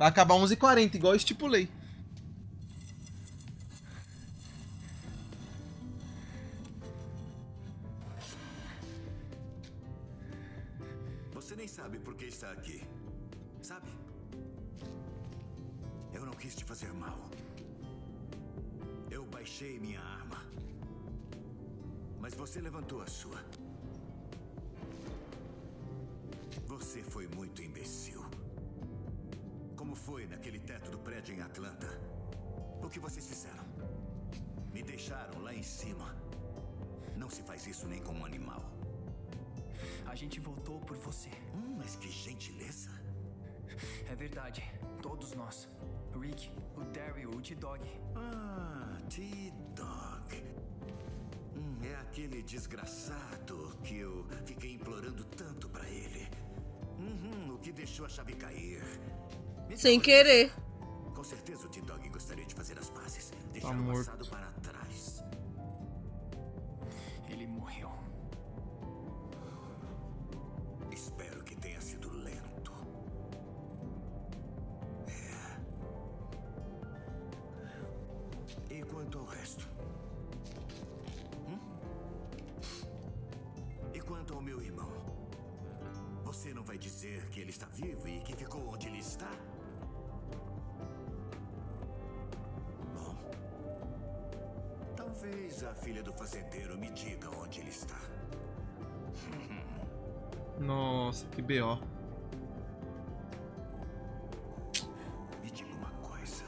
Vai acabar 11h40, igual eu estipulei. Você nem sabe por que está aqui, sabe? Eu não quis te fazer mal. Eu baixei minha arma. Mas você levantou a sua. Você foi muito imbecil. Como foi naquele teto do prédio em Atlanta? O que vocês fizeram? Me deixaram lá em cima. Não se faz isso nem com um animal. A gente voltou por você. Mas que gentileza. É verdade. Todos nós. O Rick, o Daryl, o T-Dog. Ah, T-Dog. É aquele desgraçado que eu fiquei implorando tanto pra ele. O que deixou a chave cair. Sem querer. Com certeza o T-Dog gostaria de fazer as pazes. Deixar Tá o morto. passado para trás. Ele morreu. Espero que tenha sido lento. E quanto ao resto? E quanto ao meu irmão? Você não vai dizer que ele está vivo e que ficou onde ele está? Bom, talvez a filha do fazendeiro me diga onde ele está. Nossa, que BO. Me diga uma coisa.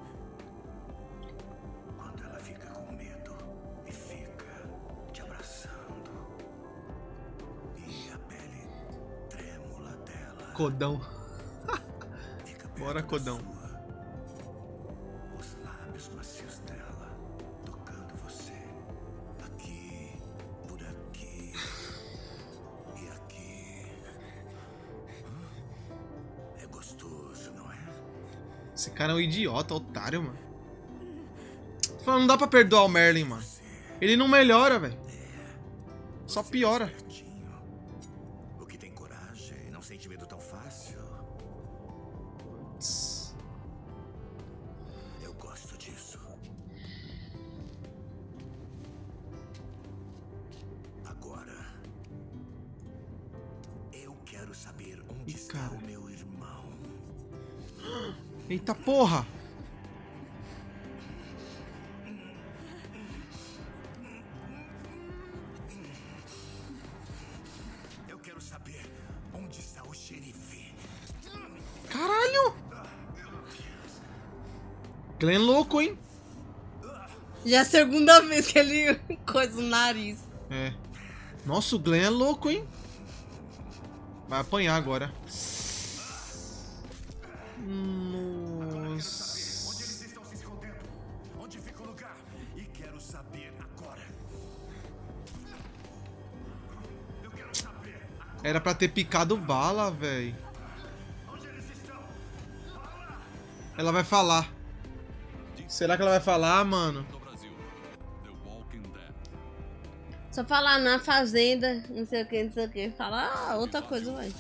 Quando ela fica com medo e fica te abraçando e a pele trêmula dela Codão. fica perto Bora, da Codão. sua, os lábios macios dela tocando você aqui, por aqui e aqui. É gostoso, não é? Esse cara é um idiota, otário, mano. Tô falando, não dá pra perdoar o Merlin, mano. Ele não melhora, velho. Só Você é piora. espertinho. O que tem coragem, não sente medo tão fácil. Eu gosto disso. Agora, eu quero saber onde Ih, está cara. o meu irmão. Eita porra. Eu quero saber onde está o xerife. Caralho. Glenn louco, hein? Já é a segunda vez que ele coisa o nariz. É. Nossa, o Glenn é louco, hein? Vai apanhar agora. Onde eles Nossa. estão se escondendo? Onde fica o lugar? E quero saber agora. Eu quero saber Era pra ter picado bala, velho. onde eles estão. Ela vai falar. Será que ela vai falar, mano? Só falar na fazenda, não sei o que, não sei o que. Falar outra coisa, vai.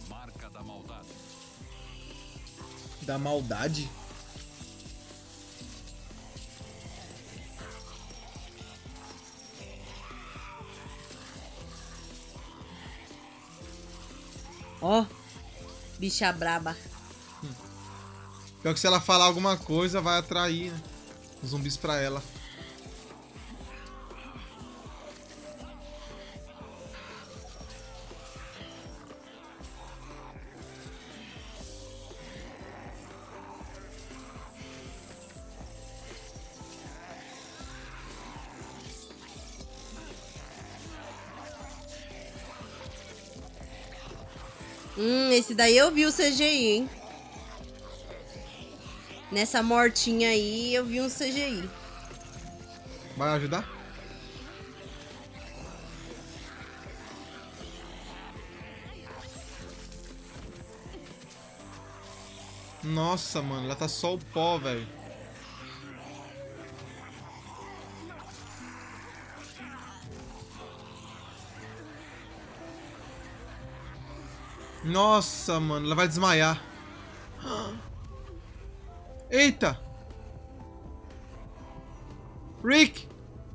Da maldade? Ó, bicha braba. Pior que se ela falar alguma coisa, vai atrair, né, os zumbis pra ela. Esse daí eu vi o CGI, hein? Nessa mortinha aí eu vi um CGI. Vai ajudar? Nossa, mano, ela tá só o pó, velho. Nossa, mano, ela vai desmaiar. Eita! Rick!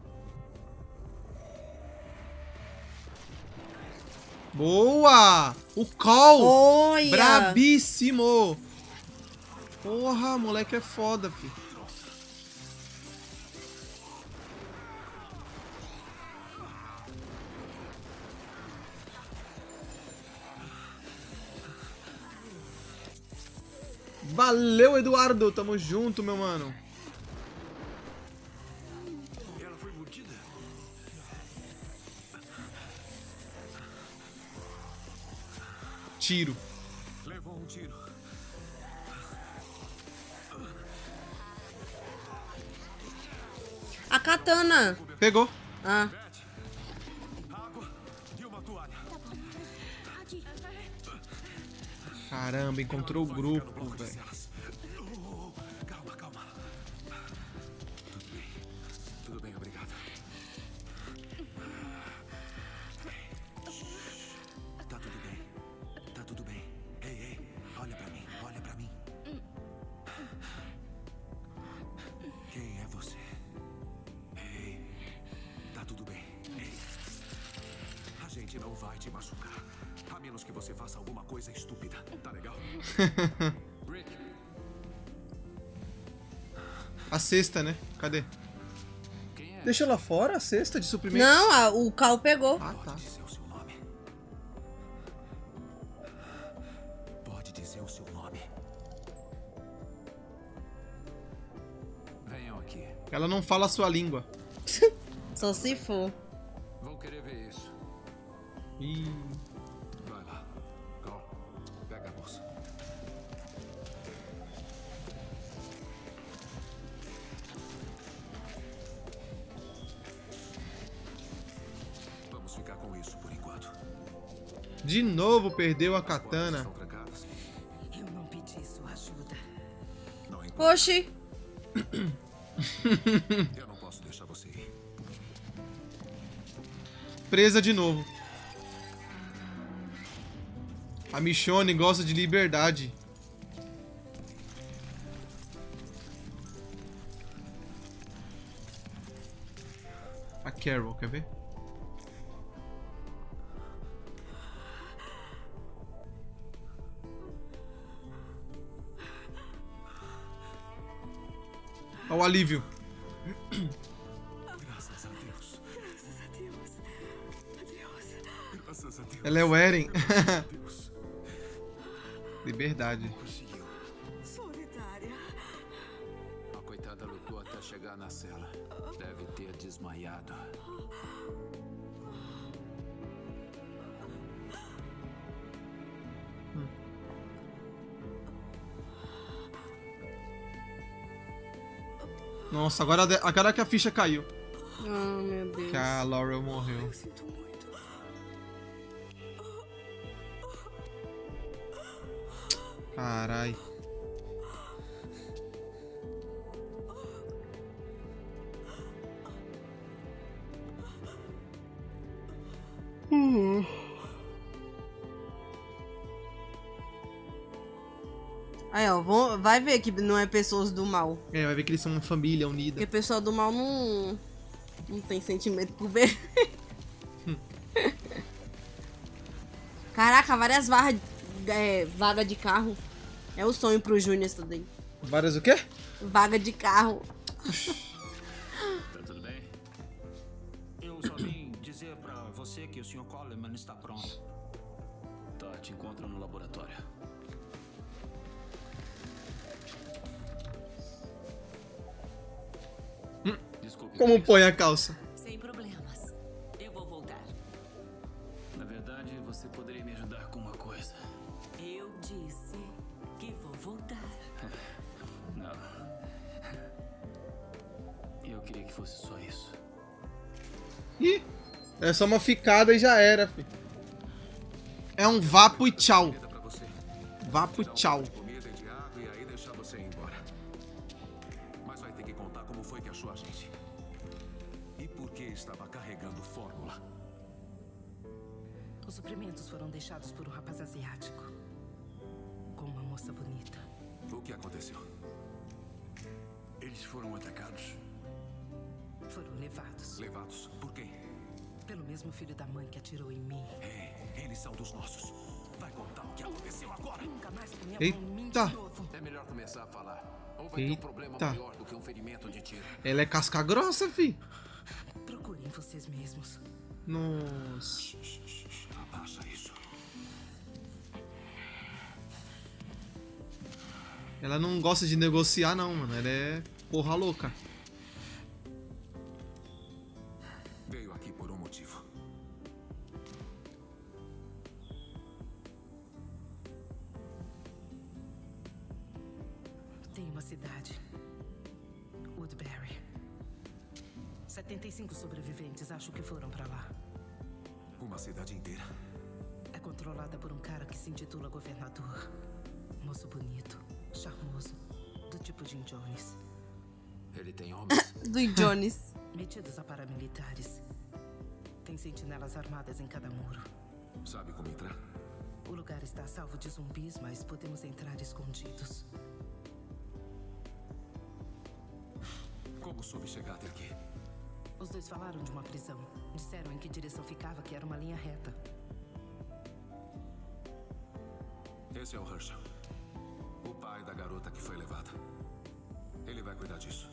Boa! O Call! Olha! Brabíssimo! Porra, moleque é foda, filho. Valeu, Eduardo! Tamo junto, meu mano. Ela foi mordida? Tiro. Levou um tiro. A katana. Pegou. Ah. Água e uma toalha. Caramba, encontrou o grupo, velho. Calma, calma. Tudo bem. Tudo bem, obrigado. Tá tudo bem. Tá tudo bem. Ei, ei, olha pra mim, olha pra mim. Quem é você? Ei, tá tudo bem. Ei, a gente não vai te machucar. A menos que você faça alguma coisa estúpida. Tá legal? Rick. A cesta, né? Cadê? Quem é? Deixa lá fora a cesta de suprimentos? Não, o Cal pegou. Ah, tá. Pode dizer o seu nome. Pode dizer o seu nome. Venham aqui. Ela não fala a sua língua. Só se for. Vão querer ver isso. Ih. Vai lá. Cal, pega a bolsa. Vamos ficar com isso por enquanto. De novo perdeu a As portas katana. estão trancadas. Eu não pedi sua ajuda. Não importa. Oxi. Eu não posso deixar você ir. Presa de novo. A Michonne gosta de liberdade. A Carol, quer ver? Olha o alívio. Graças a Deus. Graças a Deus. Adeus. Graças a Deus. Ela é o Eren. Deus. Liberdade. Conseguiu. Solitária. A coitada lutou até chegar na cela. Deve ter desmaiado. Nossa, agora que a ficha caiu. Oh, meu Deus. Que a Laurel morreu. Eu sinto muito. Carai. Aí, ó, vai ver que não é pessoas do mal. É, vai ver que eles são uma família unida. Porque pessoa do mal não tem sentimento por bebê. Caraca, várias vaga de carro. É o sonho pro Júnior isso daí. Várias o quê? Vaga de carro. Tá tudo bem? Eu só vim dizer pra você que o Sr. Coleman está pronto. Tá, te encontro no laboratório. Desculpe. Como Chris. põe a calça? Sem problemas. Eu vou voltar. Na verdade, você poderia me ajudar com uma coisa. Eu disse que vou voltar. Não. Eu queria que fosse só isso. Ih, é só uma ficada e já era, filho. É um vapo e tchau. Comida pra você. Vapo e tchau. De comida e de água e aí deixar você ir embora. Mas vai ter que contar como foi que achou a gente. E por que estava carregando fórmula. Os suprimentos foram deixados por um rapaz asiático. Com uma moça bonita. O que aconteceu? Eles foram atacados? Foram levados. Levados? Por quem? Pelo mesmo filho da mãe que atirou em mim. Eles são dos nossos. Vai contar o que aconteceu agora. Nunca mais põe a mão em mim de Eita. novo. É melhor começar a falar. Ou vai ter um problema Eita. maior do que um ferimento de tiro. Ela é casca grossa, fi. Procurem vocês mesmos. Nossa. Abaixa isso. Ela não gosta de negociar, não, mano. Ela é porra louca. Veio aqui por um motivo. Tem uma cidade. Woodbury. 75 sobreviventes acho que foram pra lá. Uma cidade inteira. É controlada por um cara que se intitula governador. Moço bonito, charmoso, do tipo Jim Jones. Ele tem homens. Do Jones. Metidos a paramilitares. Tem sentinelas armadas em cada muro. Sabe como entrar? O lugar está a salvo de zumbis, mas podemos entrar escondidos. Como soube chegar até aqui? Os dois falaram de uma prisão. Disseram em que direção ficava, que era uma linha reta. Esse é o Herschel. O pai da garota que foi levada. Ele vai cuidar disso.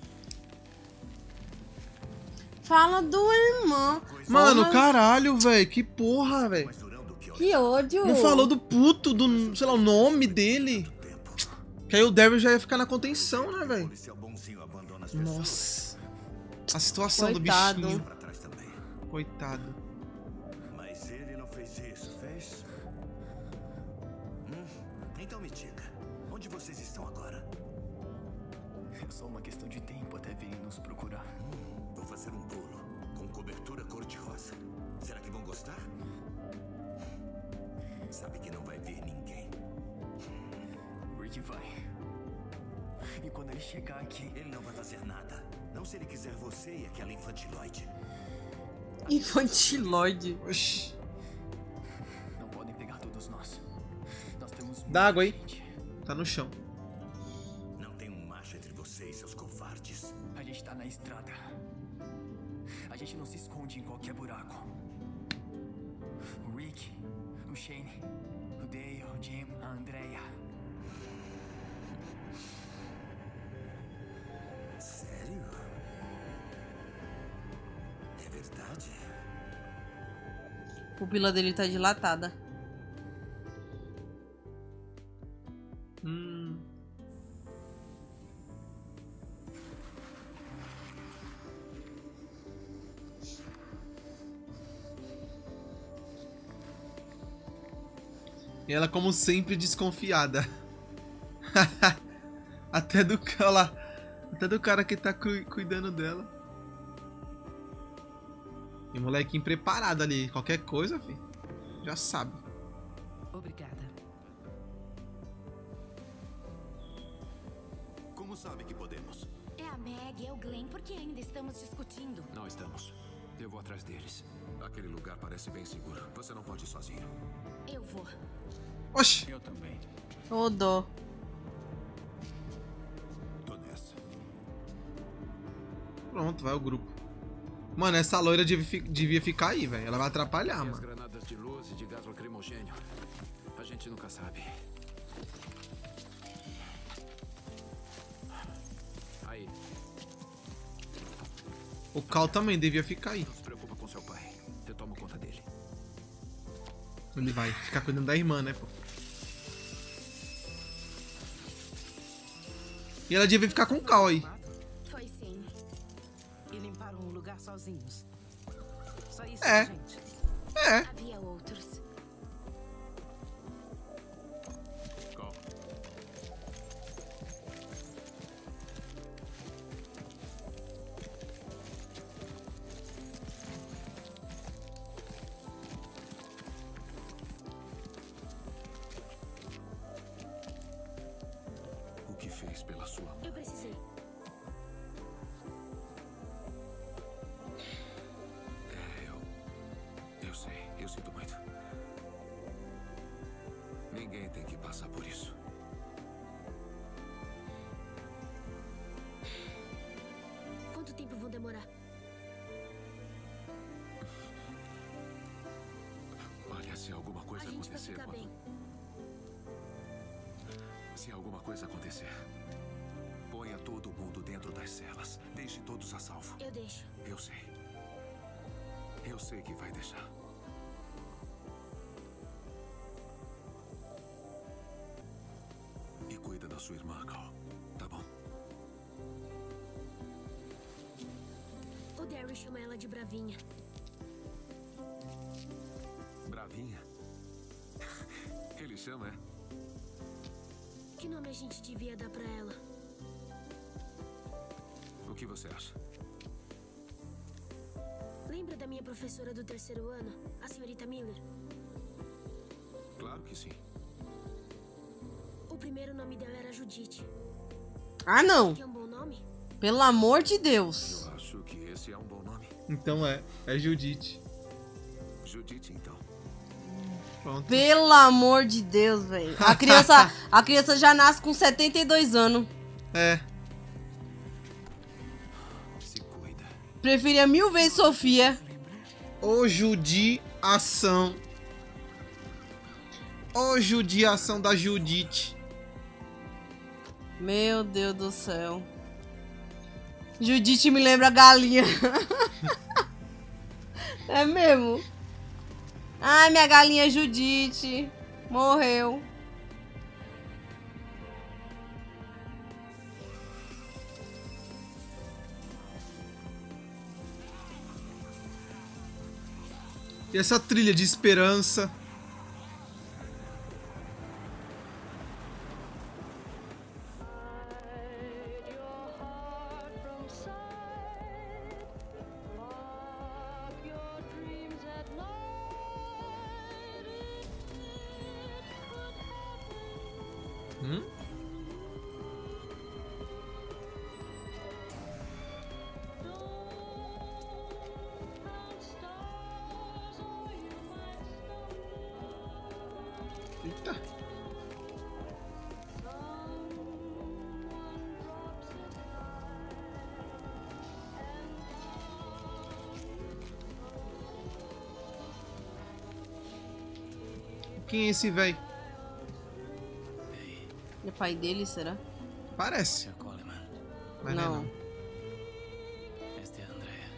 Fala do irmão. Mano, Porra, caralho, velho. Que porra, velho. Mais durão do que que ódio. Não falou do puto, do, sei lá, o nome dele. tempo. Que aí o Daryl já ia ficar na contenção, né, O velho? policial bonzinho abandona as pessoas. Nossa. A situação Coitado. do bichinho. Pra trás também. Coitado. Mas ele não fez isso, fez? Então me diga, onde vocês estão agora? É só uma questão de tempo até virem nos procurar. Vou fazer um bolo com cobertura cor-de-rosa. Será que vão gostar? Sabe que não vai vir ninguém. O Rick vai. E quando ele chegar aqui, Ele não vai fazer nada. Não se ele quiser você e aquela infantiloide. Infantiloide. Oxi. não podem pegar todos nós. Nós temos Dá água aí. gente. Tá no chão. Não tem um macho entre vocês, seus covardes. A gente tá na estrada. A gente não se esconde em qualquer buraco. O Rick, o Shane, o Dale, o Jim, a Andrea. Sério? É verdade? A pupila dele tá dilatada. E ela, como sempre, desconfiada. Até do cara que tá cuidando dela. E o molequinho preparado ali. Qualquer coisa, filho. Já sabe. Obrigada. Como sabe que podemos? É a Meg, é o Glenn, por que ainda estamos discutindo? Não estamos. Eu vou atrás deles. Aquele lugar parece bem seguro. Você não pode ir sozinho. Eu vou. Oxi. Eu também. Ô, dó. Tô nessa. Pronto, vai o grupo. Mano, essa loira devia ficar aí, velho. Ela vai atrapalhar, E as mano. granadas de luz e de gás lacrimogênio. A gente nunca sabe. Aí, O Cal também devia ficar aí. não se preocupa com seu pai. Eu tomo conta dele. Ele vai ficar cuidando da irmã, né, pô? E ela devia ficar com o Cal aí. Foi sim. E limparam o lugar sozinhos. Só isso, É. gente. É. Havia outros. Go. O que fez pela sua mãe? Eu precisei. Eu sei, eu sinto muito. Ninguém tem que passar por isso. tempo vão demorar? Olha, se alguma coisa A gente vai acontecer... ficar bem. Se alguma coisa acontecer, ponha todo mundo dentro das celas. Deixe todos a salvo. Eu deixo. Eu sei. Eu sei que vai deixar. E cuida da sua irmã, Carl. Tá bom? O Daryl chama ela de Bravinha. Bravinha? Ele chama, é? Que nome a gente devia dar pra ela? O que você acha? Lembra da minha professora do 3º ano, a senhorita Miller? Claro que sim. O primeiro nome dela era Judite. Ah, não. Que é um bom nome? Pelo amor de Deus. Eu acho que esse é um bom nome. Então é Judite. Judite, então. Pronto. Pelo amor de Deus, velho. A criança já nasce com 72 anos. É. Se cuida. Preferia 1000 vezes Sofia. Ô judiação. Ô judiação da Judite. Meu Deus do céu. Judite me lembra galinha. É mesmo? Ai, minha galinha Judite. Morreu. E essa trilha de esperança. Eita. Quem é esse velho? É pai dele, será? Parece. Sr. Coleman, Mas Não. esta é a Andrea.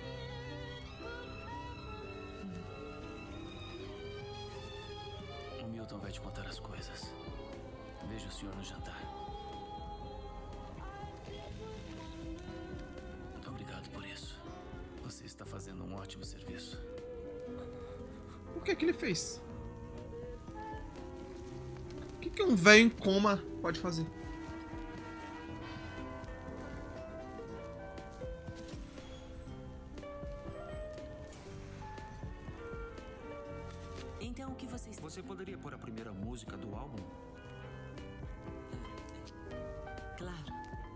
O Milton vai te contar as coisas. Veja o senhor no jantar. Muito obrigado por isso. Você está fazendo um ótimo serviço. O que ele fez? O que um velho em coma pode fazer? Então o que vocês... Você poderia pôr a primeira música do álbum? Claro.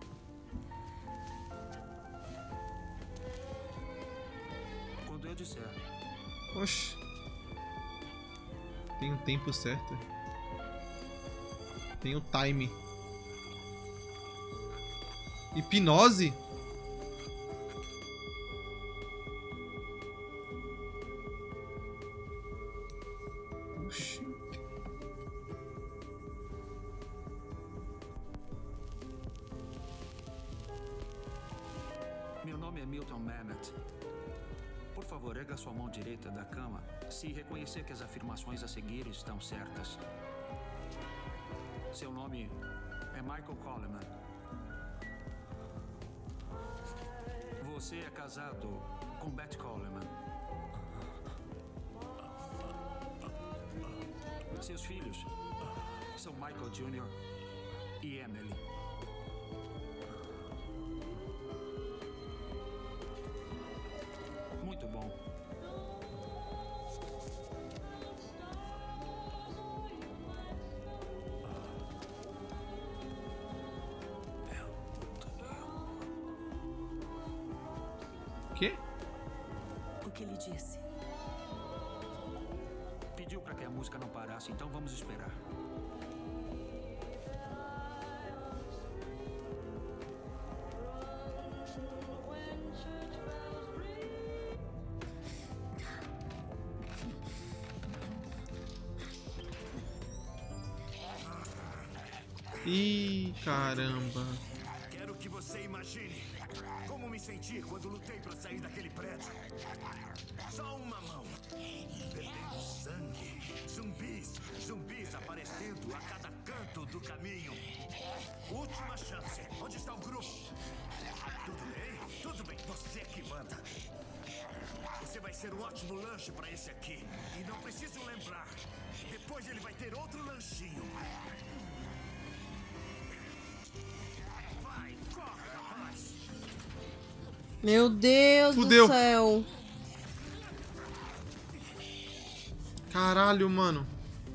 Quando eu disser. Oxe. Tem um tempo certo. Tem o time. Hipnose? Oxi. Meu nome é Milton Mamet. Por favor, erga sua mão direita da cama se reconhecer que as afirmações a seguir estão certas. Seu nome é Michael Coleman. Você é casado com Beth Coleman. Seus filhos são Michael Jr. e Emily. Muito bom. Quê? O que ele disse? Pediu para que a música não parasse, então vamos esperar. Ih, caramba. Quero que você imagine como me senti quando lutei pra sair daquele prédio. Só uma mão. Perdendo sangue. Zumbis aparecendo a cada canto do caminho. Última chance. Onde está o grupo? Tudo bem? Tudo bem. Você que manda. Você vai ser um ótimo lanche pra esse aqui. E não preciso lembrar. Depois ele vai ter outro lanchinho. Vai, corre, rapaz. Meu Deus Fudeu. do céu. Caralho, mano.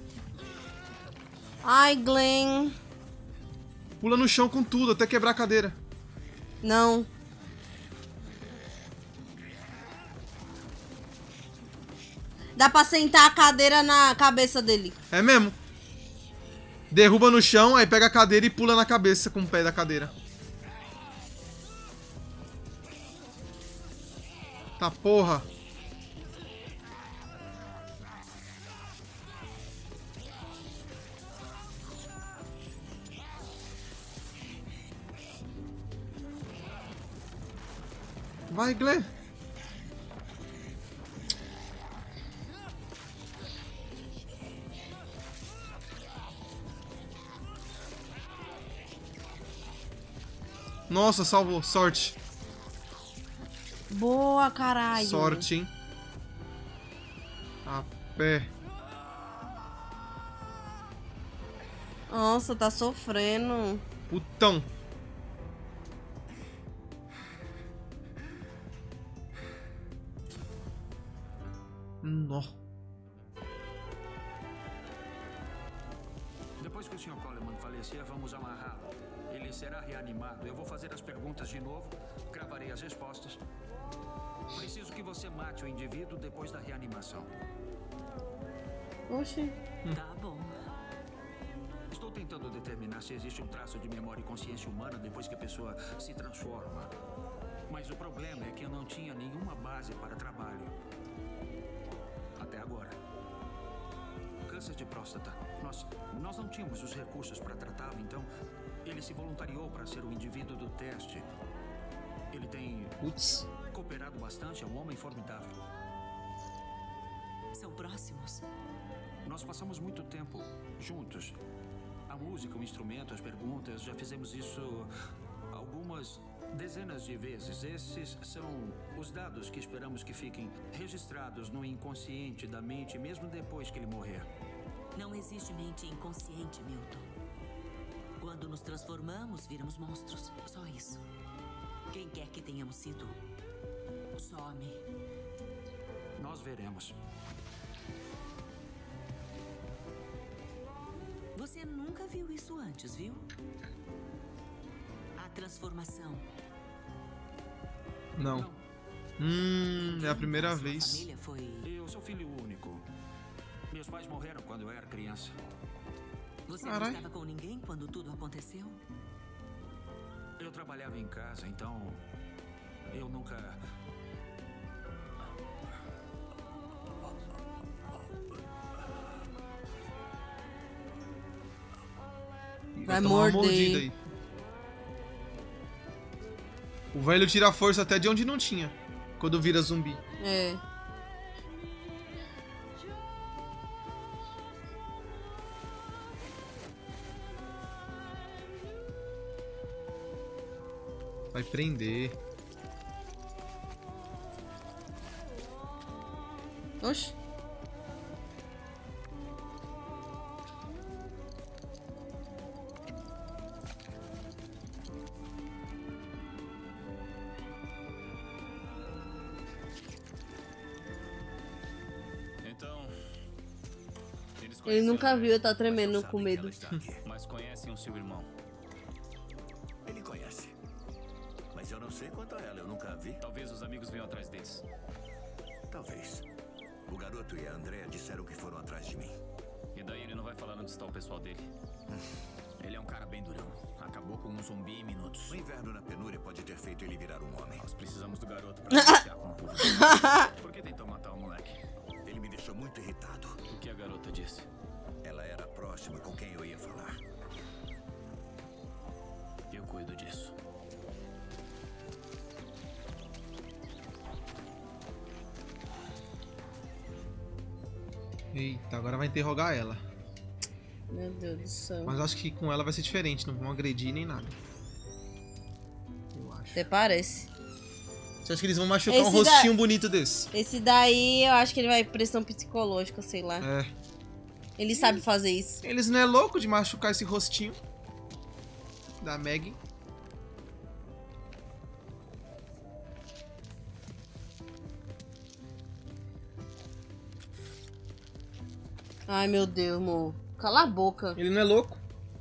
Ai, Glenn. Pula no chão com tudo, até quebrar a cadeira. Não. Dá pra sentar a cadeira na cabeça dele. É mesmo. Derruba no chão, aí pega a cadeira e pula na cabeça com o pé da cadeira. Tá porra. Vai, Glenn. Nossa, salvou. Sorte. Boa, caralho. Sorte, hein? A pé. Nossa, tá sofrendo. Putão. Nó. Depois que o Sr. Coleman falecer, vamos amarrá-lo. Ele será reanimado. Eu vou fazer as perguntas de novo, gravarei as respostas. Preciso que você mate o indivíduo depois da reanimação. Oxi. Tá bom. Estou tentando determinar se existe um traço de memória e consciência humana depois que a pessoa se transforma. Mas o problema é que eu não tinha nenhuma base para trabalho. Até agora. Câncer de próstata. Nós não tínhamos os recursos para tratá-lo, então ele se voluntariou para ser o indivíduo do teste. Ele tem cooperado bastante, é um homem formidável. São próximos? Nós passamos muito tempo juntos. A música, o instrumento, as perguntas, já fizemos isso algumas dezenas de vezes. Esses são os dados que esperamos que fiquem registrados no inconsciente da mente, mesmo depois que ele morrer. Não existe mente inconsciente, Milton. Quando nos transformamos, viramos monstros. Só isso. Quem quer que tenhamos sido, some. Nós veremos. Você nunca viu isso antes, viu? A transformação. Não. É a primeira vez. Família foi... Eu sou filho único. Meus pais morreram quando eu era criança. Você não estava com ninguém quando tudo aconteceu? Eu trabalhava em casa, então eu nunca... Vai tomar uma morder. mordida aí. O velho tira a força até de onde não tinha. Quando vira zumbi. É. Vai prender. Oxi. Ele nunca viu, tá tremendo com medo. Mas conhecem o seu irmão. Ele conhece. Mas eu não sei quanto a ela, eu nunca a vi. Talvez os amigos venham atrás deles. Talvez. O garoto e a Andrea disseram que foram atrás de mim. E daí ele não vai falar onde está o pessoal dele. Ele é um cara bem durão. Acabou com um zumbi em minutos. O inverno na penúria pode ter feito ele virar um homem. Nós precisamos do garoto para negociar com o povo. Por que tentou matar o moleque? Ele me deixou muito irritado. O que a garota disse? Ela era próxima com quem eu ia falar. Eita, agora vai interrogar ela. Meu Deus do céu. Mas eu acho que com ela vai ser diferente, não vão agredir nem nada. Eu acho. Até parece. Você acha que eles vão machucar um Esse rostinho bonito desse? Esse daí, eu acho que ele vai pressão psicológica, sei lá. É. Ele sabe fazer isso. Eles não é louco de machucar esse rostinho da Maggie. Ai, meu Deus, amor. Cala a boca. Ele não é louco?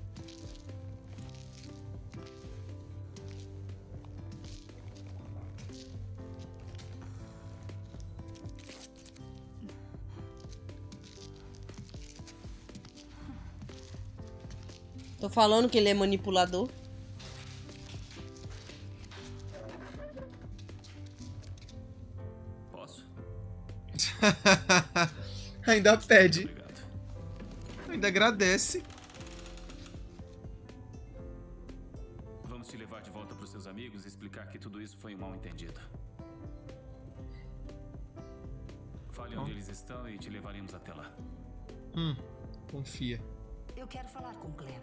Tô falando que ele é manipulador. Posso? Ainda pede. Obrigado. Ainda agradece. Vamos te levar de volta pros seus amigos e explicar que tudo isso foi um mal-entendido. Fale onde eles estão e te levaremos até lá. Confia. Eu quero falar com Claire.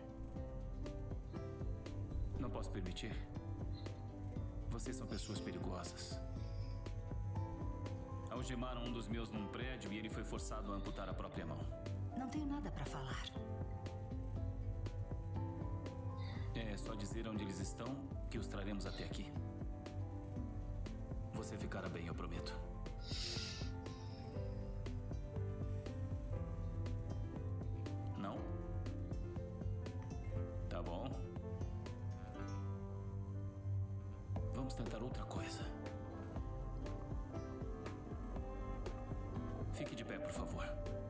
Não posso permitir. Vocês são pessoas perigosas. Algemaram um dos meus num prédio e ele foi forçado a amputar a própria mão. Não tenho nada pra falar. É só dizer onde eles estão que os traremos até aqui. Você ficará bem, eu prometo. Não? Tá bom. Vamos tentar outra coisa. Fique de pé, por favor.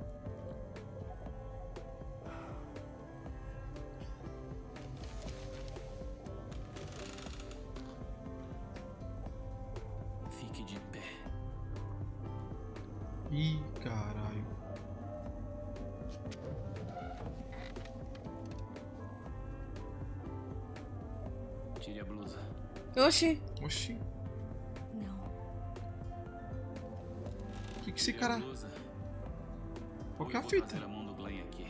Fique de pé. Ih, caralho. Tire a blusa. Oxi. Oxi. Não. O que esse Tire cara... a blusa. Qual que é a Ou eu vou fita? trazer a mão do Glenn aqui.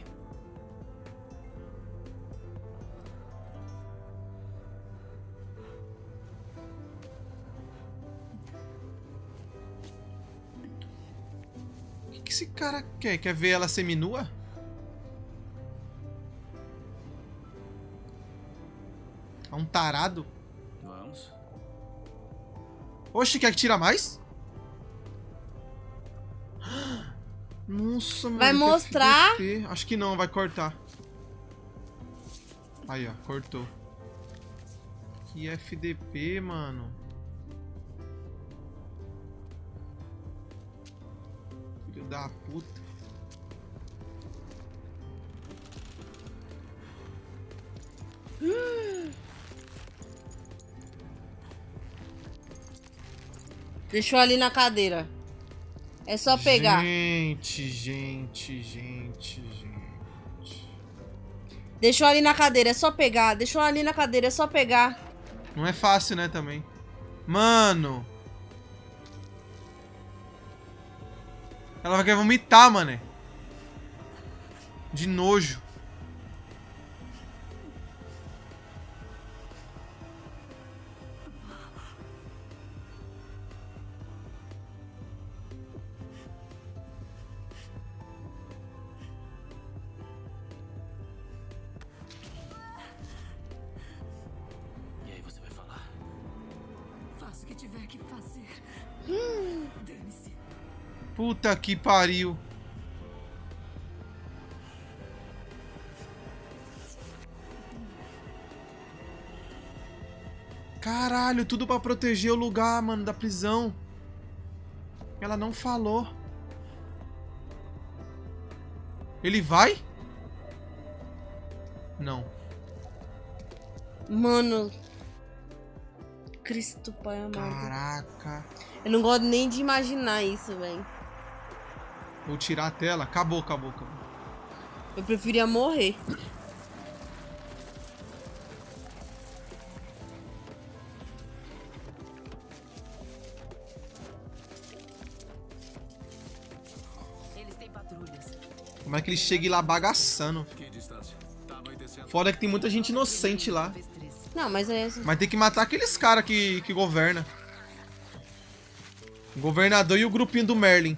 O que esse cara quer? Quer ver ela seminua? É um tarado? Vamos. Oxi, quer que tira mais? Nossa, mano. Vai que mostrar? FDP. Acho que não, vai cortar. Aí, ó, cortou. Que FDP, mano. Filho da puta. Deixou ali na cadeira. É só pegar. Gente. Deixou ali na cadeira, é só pegar. Deixou ali na cadeira, é só pegar. Não é fácil, né, também. Mano. Ela vai querer vomitar, mané. De nojo. E aí você vai falar? Faça o que tiver que fazer. Dane-se. Puta que pariu. Caralho, tudo pra proteger o lugar, mano, da prisão. Ela não falou. Ele vai? Não. Mano. Cristo Pai amado. Caraca. Eu não gosto nem de imaginar isso, velho. Vou tirar a tela. Acabou. Eu preferia morrer. Eles têm patrulhas. Vai que ele chegue lá bagaçando. Que distância? Tá anoitecendo. Foda que tem muita gente inocente lá. Não, mas é... Mas tem que matar aqueles caras que governam. O governador e o grupinho do Merlin.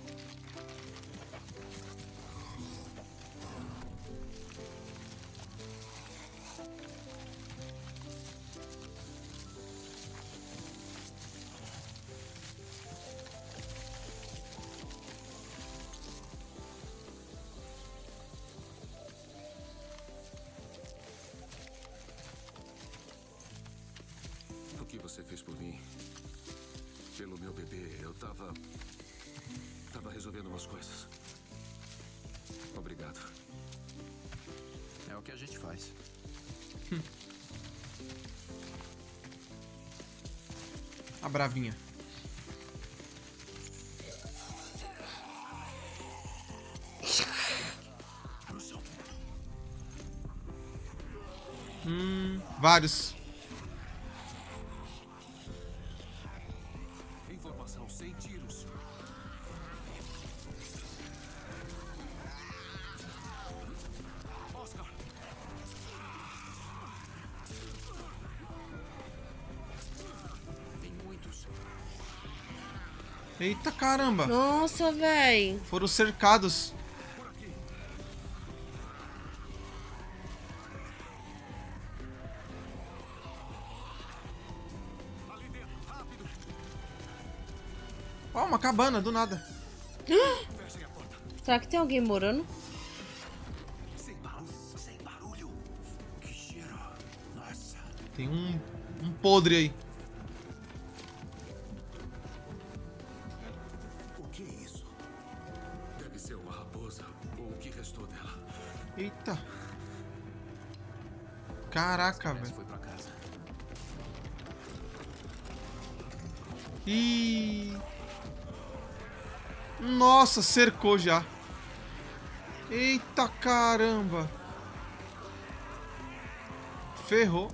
O que você fez por mim? Pelo meu bebê, eu tava resolvendo umas coisas. Obrigado. É o que a gente faz. A bravinha. Vários. Informação sem tiros. Oscar. Tem muitos. Eita caramba. Nossa, véi. Foram cercados. Ó, uma cabana, do nada. Será que tem alguém morando? Sem barulho. Que cheiro. Nossa. Tem um podre aí. O que é isso? Deve ser uma raposa ou o que restou dela. Eita. Caraca, velho. Foi pra casa. Ih. Nossa, cercou já. Eita caramba. Ferrou.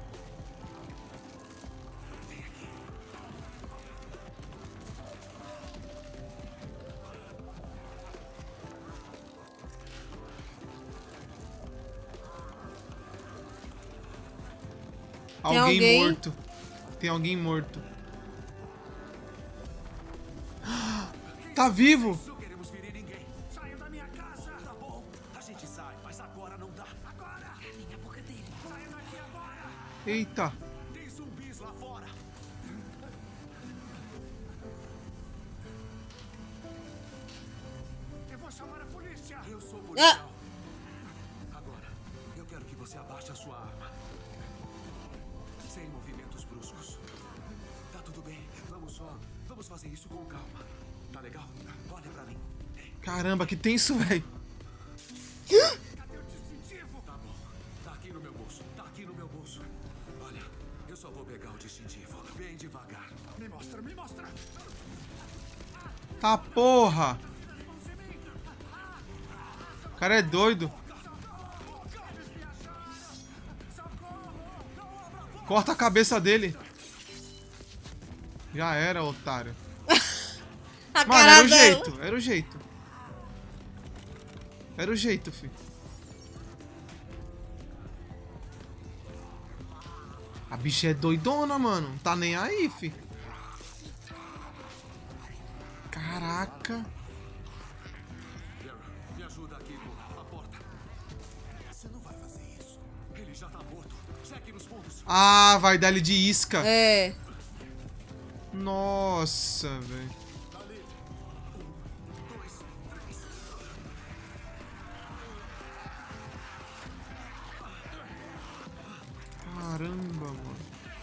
Tem Alguém alguém? morto. Tem alguém morto. Tá vivo? Não queremos ferir ninguém. Saiam da minha casa. Tá bom. A gente sai, mas agora não dá. Agora. Calem a boca dele. Saiam daqui agora. Eita. Tem zumbis lá fora. Eu vou chamar a polícia. Eu sou policial. Agora, eu quero que você abaixe a sua arma. Sem movimentos bruscos. Tá tudo bem. Vamos fazer isso com calma. Tá legal? Olha pra mim. Caramba, que tenso, velho. Cadê o distintivo? Tá bom. Tá aqui no meu bolso. Tá aqui no meu bolso. Olha, eu só vou pegar o distintivo. Bem devagar. Me mostra, me mostra. Tá porra. O cara é doido. Corta a cabeça dele. Já era, otário. A Mano, cara era o dela. jeito, era o jeito. Era o jeito, filho. A bicha é doidona, mano. Não tá nem aí, filho. Caraca. Me ajuda aqui com a porta. Você não vai fazer isso. Ele já tá morto. Cheque nos pontos. Ah, vai dar ele de isca. É. Nossa, velho. Ali. 1, 2, 3. Caramba, mano.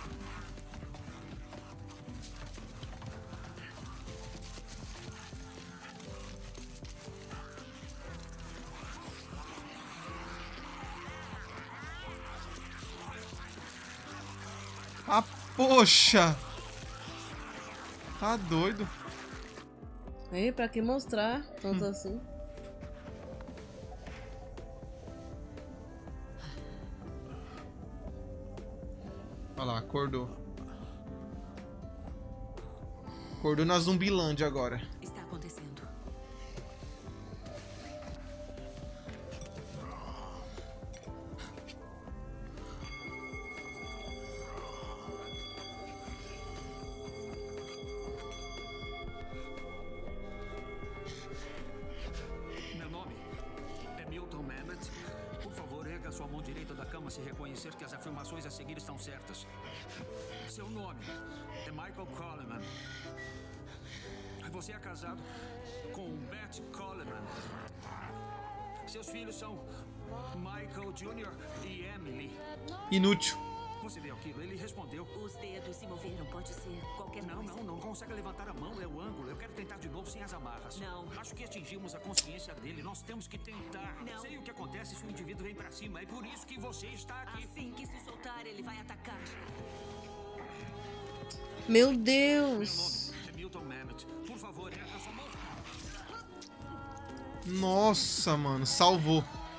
Ah, poxa. Tá doido. Aí, pra que mostrar tanto assim? Olha lá, acordou. Acordou na Zumbilândia agora. Está acontecendo. se reconhecer que as afirmações a seguir estão certas. Seu nome é Michael Coleman. Você é casado com Beth Coleman. Seus filhos são Michael Jr. e Emily. Inútil. Você viu aquilo? Ele respondeu. Os dedos se moveram, pode ser qualquer coisa. Não consegue levantar a mão, é o ângulo. Eu quero tentar de novo sem as amarras. Não. Acho que atingimos a consciência dele. Nós temos que tentar. Não. Sei o que acontece se o indivíduo vem pra cima. É por isso que você está aqui. Assim que se soltar, ele vai atacar. Meu Deus. É Milton Mamet. Por favor, erga sua mão. Nossa, mano, salvou.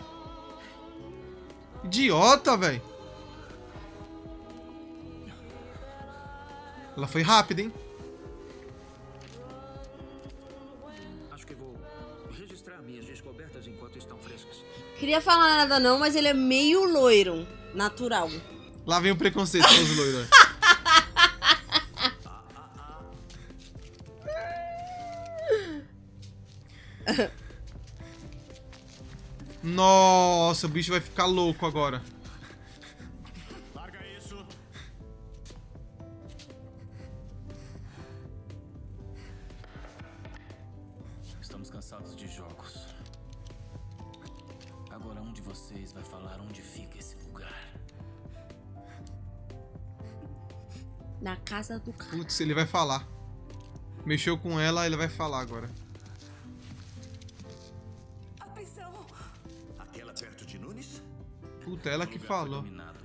Idiota, velho. Ela foi rápida, hein? Acho que vou registrar minhas descobertas enquanto estão frescas. Queria falar nada não, mas ele é meio loiro. Natural. Lá vem o preconceito com os loiros. Nossa, o bicho vai ficar louco agora. Larga isso. Estamos cansados de jogos. Agora um de vocês vai falar onde fica esse lugar. Na casa do cara. Putz, ele vai falar. Mexeu com ela, ele vai falar agora. A prisão. Aquela perto de Nunes? Puta, ela que falou. Dominado.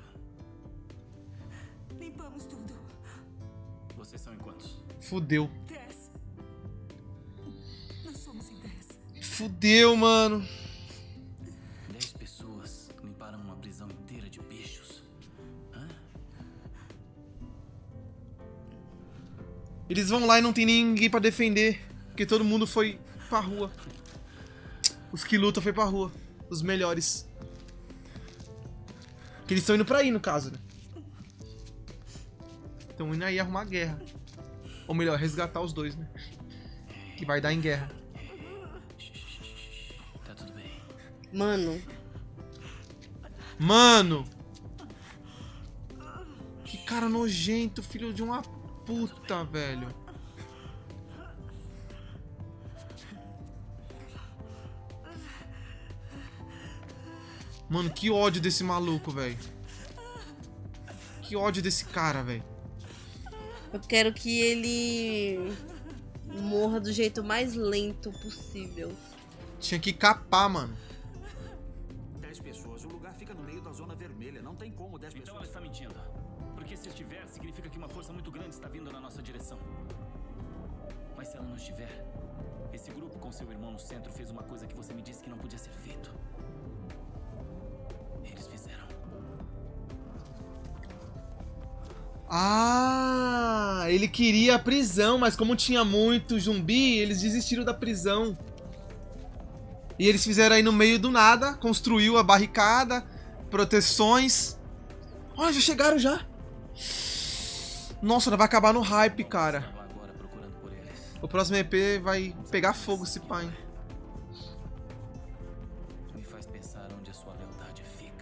Limpamos tudo. Vocês são em quantos? Fudeu. 10. Nós somos em 10. Fudeu, mano. 10 pessoas limparam uma prisão inteira de bichos. Hã? Eles vão lá e não tem ninguém pra defender. Porque todo mundo foi pra rua. Os que lutam foi pra rua. Os melhores. Que eles estão indo pra aí, no caso, né? Estão indo aí arrumar guerra. Ou melhor, resgatar os dois, né? Que vai dar em guerra. Tá tudo bem. Mano. Mano! Que cara nojento, filho de uma puta, velho. Mano, que ódio desse maluco, velho. Que ódio desse cara, velho. Eu quero que ele morra do jeito mais lento possível. Tinha que capar, mano. 10 pessoas. O lugar fica no meio da zona vermelha. Não tem como 10 Então ela pessoas. está mentindo. Porque se estiver, significa que uma força muito grande está vindo na nossa direção. Mas se ela não estiver, esse grupo com seu irmão no centro fez uma coisa que você me disse que não podia ser feito. Eles fizeram. Ah, ele queria a prisão, mas como tinha muito zumbi, eles desistiram da prisão. E eles fizeram aí no meio do nada, construiu a barricada, proteções. Ó, já chegaram já. Nossa, vai acabar no hype, cara. Estava agora procurando por eles. O próximo EP vai pegar fogo esse pai. Me faz pensar onde a sua lealdade fica.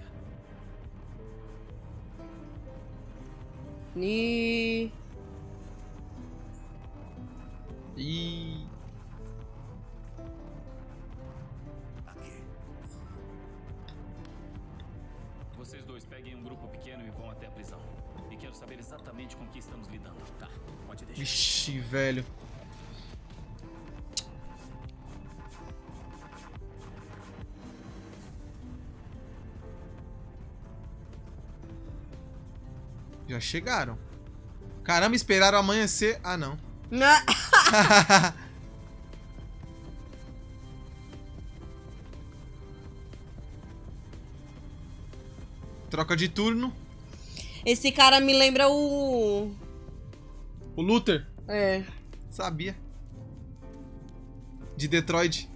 E... E Aqui. Vocês dois peguem um grupo pequeno e vão até a prisão. E quero saber exatamente com que estamos lidando. Tá, pode deixar. Vixe, velho. Já chegaram. Caramba, esperaram amanhecer. Ah, não. Troca de turno. Esse cara me lembra o... O Luther. É. Sabia. De Detroit.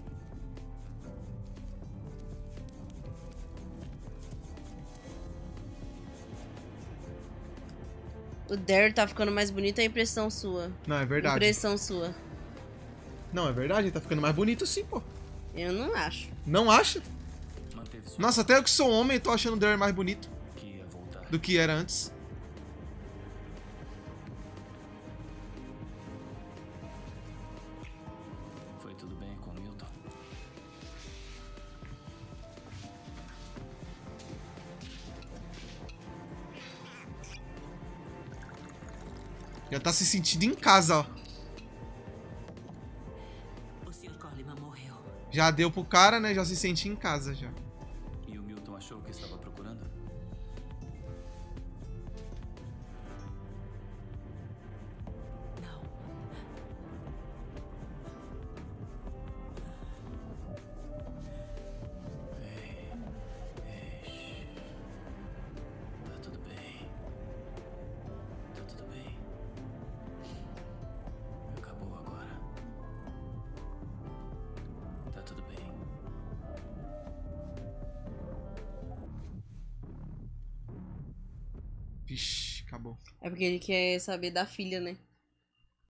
O Dare tá ficando mais bonito, é impressão sua. Não, é verdade. Impressão sua. Não, é verdade. Ele tá ficando mais bonito sim, pô. Eu não acho. Não acha? Manteve sua Nossa, até eu que sou homem tô achando o Dare mais bonito. que do que era antes. Foi tudo bem com o Milton? Já tá se sentindo em casa, ó. O Sr. Coleman morreu. Já deu pro cara, né? Já se sentia em casa, já. E o Milton achou o que estava procurando? Não. Ei, tá tudo bem. Tá tudo bem. Acabou agora. Tá tudo bem. Vixe, acabou. É porque ele quer saber da filha, né?